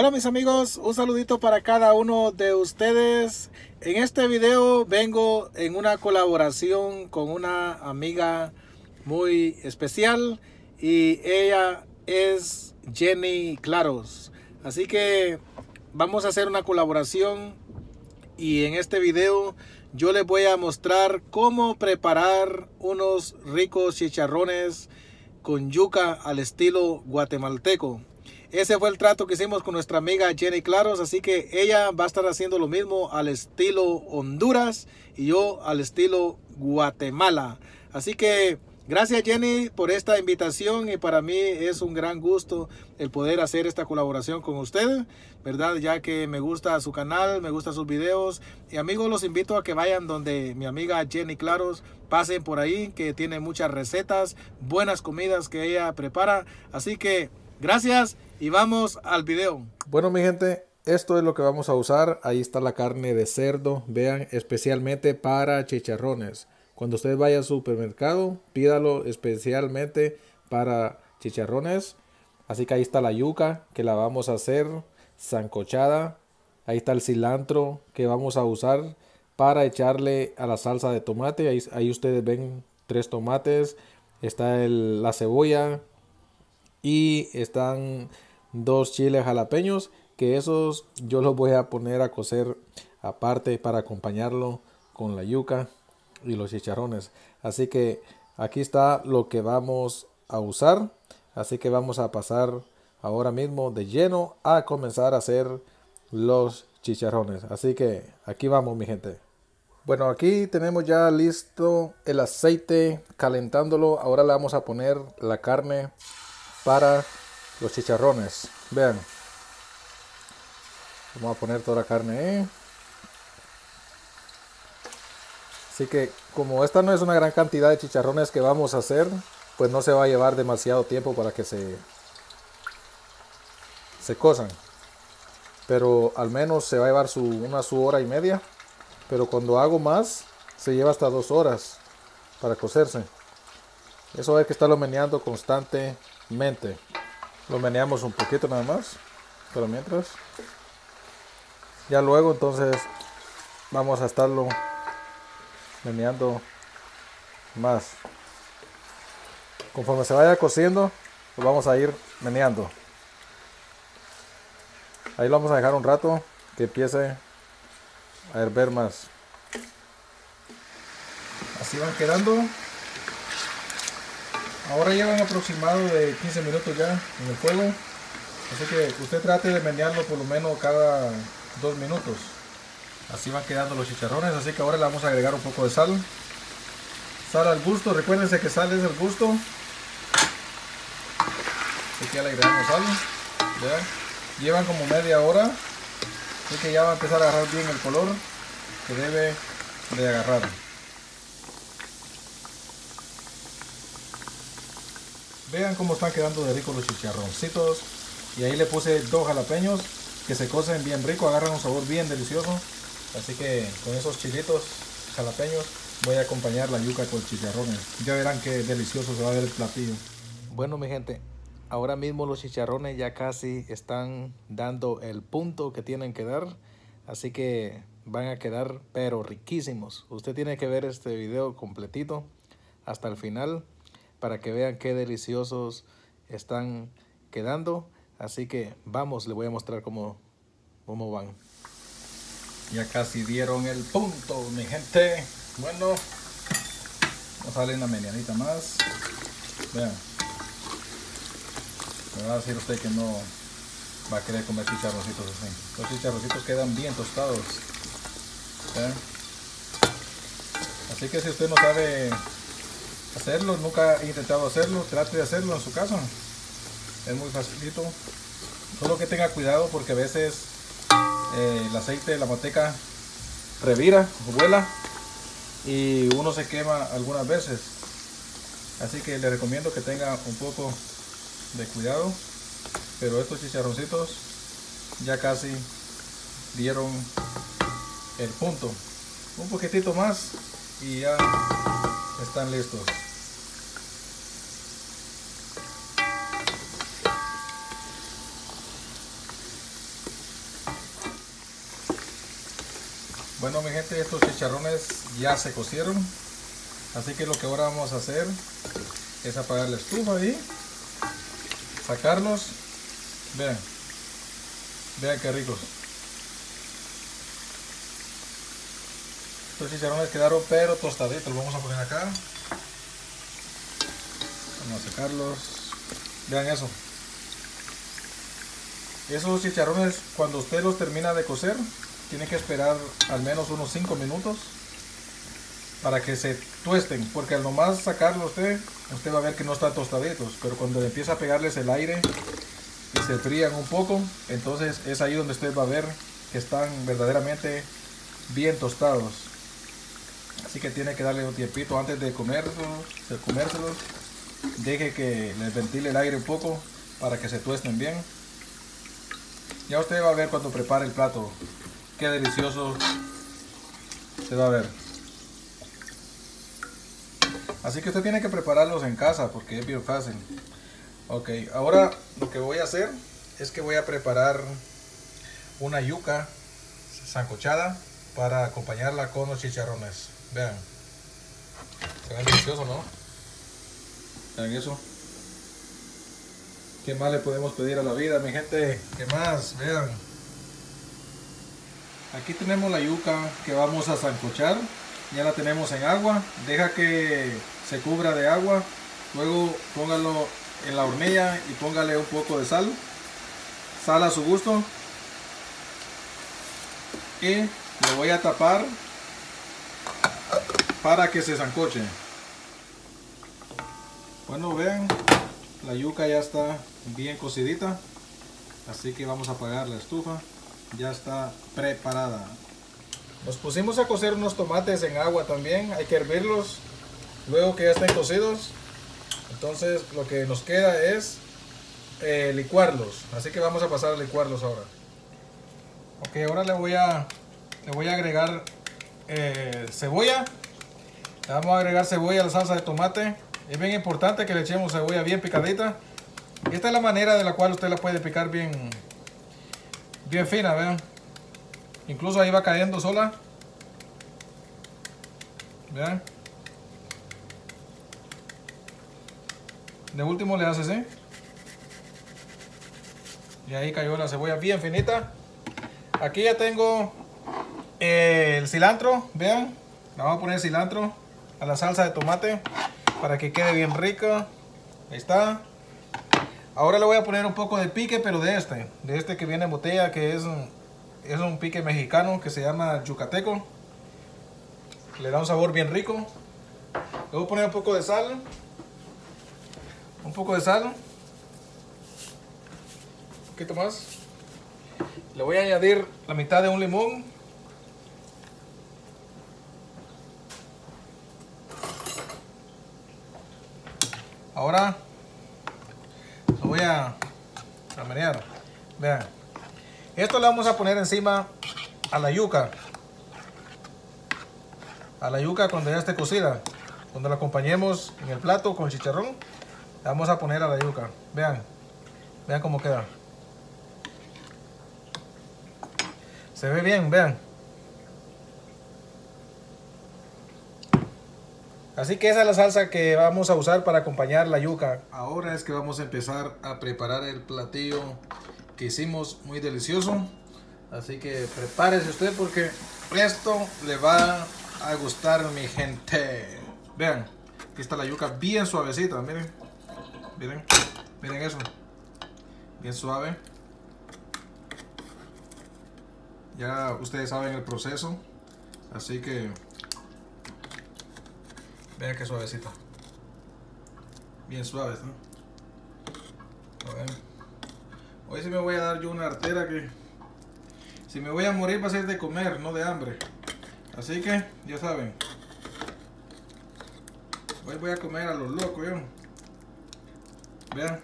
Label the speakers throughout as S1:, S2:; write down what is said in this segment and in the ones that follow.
S1: Hola mis amigos, un saludito para cada uno de ustedes. En este video vengo en una colaboración con una amiga muy especial y ella es Jenny Claros. Así que vamos a hacer una colaboración y en este video yo les voy a mostrar cómo preparar unos ricos chicharrones con yuca al estilo guatemalteco. Ese fue el trato que hicimos con nuestra amiga Jenny Claros, así que ella va a estar haciendo lo mismo al estilo Honduras y yo al estilo Guatemala. Así que gracias Jenny por esta invitación y para mí es un gran gusto el poder hacer esta colaboración con usted, ¿verdad? Ya que me gusta su canal, me gustan sus videos y amigos, los invito a que vayan donde mi amiga Jenny Claros, pasen por ahí que tiene muchas recetas, buenas comidas que ella prepara, así que gracias y vamos al video. Bueno mi gente, esto es lo que vamos a usar. Ahí está la carne de cerdo, vean, especialmente para chicharrones. Cuando usted vaya al supermercado, pídalo especialmente para chicharrones. Así que ahí está la yuca que la vamos a hacer sancochada. Ahí está el cilantro que vamos a usar para echarle a la salsa de tomate. Ahí ustedes ven 3 tomates. Está la cebolla y están 2 chiles jalapeños, que esos yo los voy a poner a cocer aparte para acompañarlo con la yuca y los chicharrones. Así que aquí está lo que vamos a usar. Así que vamos a pasar ahora mismo de lleno a comenzar a hacer los chicharrones. Así que aquí vamos mi gente. Bueno, aquí tenemos ya listo el aceite calentándolo. Ahora le vamos a poner la carne para los chicharrones. Vean, vamos a poner toda la carne ahí. Así que como esta no es una gran cantidad de chicharrones que vamos a hacer, pues no se va a llevar demasiado tiempo para que se cosan, pero al menos se va a llevar su hora y media, pero cuando hago más se lleva hasta 2 horas para cocerse. Eso hay que estarlo meneando constantemente. Lo meneamos un poquito nada más, pero mientras ya luego entonces vamos a estarlo meneando más. Conforme se vaya cociendo, lo vamos a ir meneando. Ahí lo vamos a dejar un rato que empiece a hervir más. Así van quedando. Ahora llevan aproximado de 15 minutos ya en el fuego. Así que usted trate de menearlo por lo menos cada 2 minutos. Así van quedando los chicharrones. Así que ahora le vamos a agregar un poco de sal. Sal al gusto. Recuérdense que sal es el gusto. Así que ya le agregamos sal. ¿Vean? Llevan como media hora. Así que ya va a empezar a agarrar bien el color que debe de agarrar. Vean cómo están quedando de ricos los chicharroncitos. Y ahí le puse 2 jalapeños que se cocen bien rico, agarran un sabor bien delicioso. Así que con esos chilitos jalapeños voy a acompañar la yuca con chicharrones. Ya verán qué delicioso se va a ver el platillo. Bueno mi gente, ahora mismo los chicharrones ya casi están dando el punto que tienen que dar. Así que van a quedar pero riquísimos. Usted tiene que ver este video completito hasta el final para que vean qué deliciosos están quedando. Así que vamos, les voy a mostrar cómo van. Ya casi dieron el punto, mi gente. Bueno, vamos a darle una medianita más. Vean, me va a decir usted que no va a querer comer chicharroncitos así. Los chicharroncitos quedan bien tostados. ¿Vean? Así que si usted no sabe hacerlo, nunca ha intentado hacerlo, trate de hacerlo en su casa. Es muy facilito. Solo que tenga cuidado porque a veces el aceite de la manteca revira, vuela y uno se quema algunas veces. Así que le recomiendo que tenga un poco de cuidado. Pero estos chicharroncitos ya casi dieron el punto. Un poquitito más y ya están listos. Bueno, mi gente, estos chicharrones ya se cocieron. Así que lo que ahora vamos a hacer es apagar la estufa ahí, sacarlos. Vean, vean qué ricos. Estos chicharrones quedaron pero tostaditos. Los vamos a poner acá. Vamos a sacarlos. Vean eso. Esos chicharrones, cuando usted los termina de cocer, tiene que esperar al menos unos 5 minutos para que se tuesten, porque al nomás sacarlo usted va a ver que no están tostaditos, pero cuando empieza a pegarles el aire y se frían un poco, entonces es ahí donde usted va a ver que están verdaderamente bien tostados. Así que tiene que darle un tiempito antes de comérselos. Deje que les ventile el aire un poco para que se tuesten bien. Ya usted va a ver cuando prepare el plato qué delicioso se va a ver. Así que usted tiene que prepararlos en casa porque es bien fácil. Ok, ahora lo que voy a hacer es que voy a preparar una yuca sancochada para acompañarla con los chicharrones. Vean, se ve delicioso, ¿no? Vean eso. ¿Qué más le podemos pedir a la vida, mi gente? ¿Qué más? Vean. Aquí tenemos la yuca que vamos a sancochar. Ya la tenemos en agua. Deja que se cubra de agua. Luego póngalo en la hornilla y póngale un poco de sal. Sal a su gusto. Y lo voy a tapar para que se sancoche. Bueno, vean. La yuca ya está bien cocidita, así que vamos a apagar la estufa. Ya está preparada. Nos pusimos a cocer unos tomates en agua también. Hay que hervirlos luego que ya estén cocidos. Entonces lo que nos queda es licuarlos. Así que vamos a pasar a licuarlos ahora. Ok, ahora le voy a agregar cebolla. Le vamos a agregar cebolla a la salsa de tomate. Es bien importante que le echemos cebolla bien picadita. Y esta es la manera de la cual usted la puede picar bien fina, vean. Incluso ahí va cayendo sola. Vean. De último le hace así. Y ahí cayó la cebolla bien finita. Aquí ya tengo el cilantro, vean. Le vamos a poner cilantro a la salsa de tomate para que quede bien rica. Ahí está. Ahora le voy a poner un poco de pique, pero de este que viene en botella, que es un pique mexicano que se llama yucateco. Le da un sabor bien rico. Le voy a poner un poco de sal. Un poco de sal. Un poquito más. Le voy a añadir la mitad de un limón. Ahora lo voy a menear. Vean. Esto le vamos a poner encima a la yuca. A la yuca cuando ya esté cocida. Cuando la acompañemos en el plato con chicharrón, le vamos a poner a la yuca. Vean. Vean cómo queda. Se ve bien, vean. Así que esa es la salsa que vamos a usar para acompañar la yuca. Ahora es que vamos a empezar a preparar el platillo que hicimos, muy delicioso. Así que prepárese usted porque esto le va a gustar, mi gente. Vean, aquí está la yuca bien suavecita, miren. Miren, miren eso. Bien suave. Ya ustedes saben el proceso. Así que vean qué suavecita. Bien suave, ¿no? A ver. Hoy sí me voy a dar yo una artera que si me voy a morir va a ser de comer, no de hambre. Así que ya saben. Hoy voy a comer a los locos yo. Vean.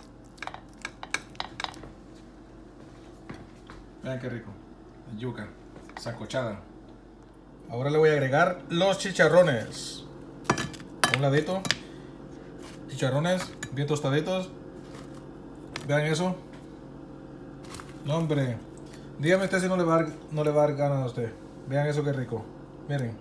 S1: Vean qué rico. Yuca sancochada. Ahora le voy a agregar los chicharrones. A un ladito. Chicharrones bien tostaditos. Vean eso. No, hombre. Dígame usted si no le va a dar ganas a usted. Vean eso que rico. Miren.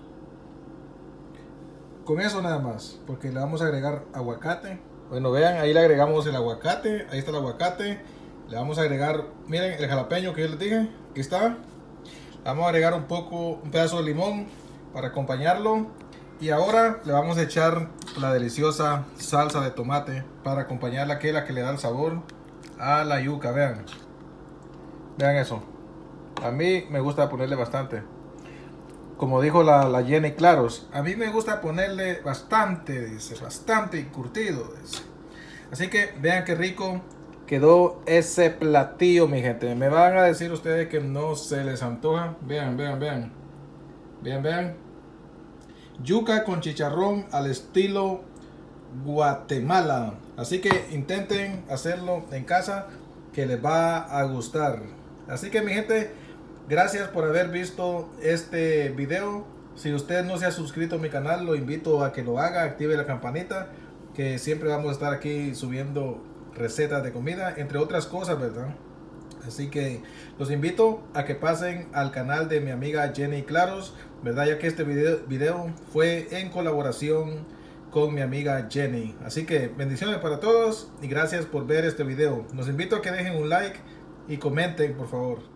S1: Con eso nada más, porque le vamos a agregar aguacate. Bueno, vean, ahí le agregamos el aguacate. Ahí está el aguacate. Le vamos a agregar, miren, el jalapeño que yo les dije. Aquí está. Le vamos a agregar un pedazo de limón para acompañarlo. Y ahora le vamos a echar la deliciosa salsa de tomate para acompañarla, que es la que le da el sabor a la yuca. Vean. Vean eso. A mí me gusta ponerle bastante. Como dijo la Jenny Claros, a mí me gusta ponerle bastante, dice, bastante y curtido, dice. Así que vean qué rico quedó ese platillo, mi gente. Me van a decir ustedes que no se les antoja. Vean, vean, vean. Vean, vean. Yuca con chicharrón al estilo Guatemala. Así que intenten hacerlo en casa, que les va a gustar. Así que mi gente, gracias por haber visto este video. Si usted no se ha suscrito a mi canal, lo invito a que lo haga, active la campanita, que siempre vamos a estar aquí subiendo recetas de comida, entre otras cosas, ¿verdad? Así que los invito a que pasen al canal de mi amiga Jenny Claros, ¿verdad? Ya que este video fue en colaboración con mi amiga Jenny. Así que bendiciones para todos y gracias por ver este video. Los invito a que dejen un like y comenten, por favor.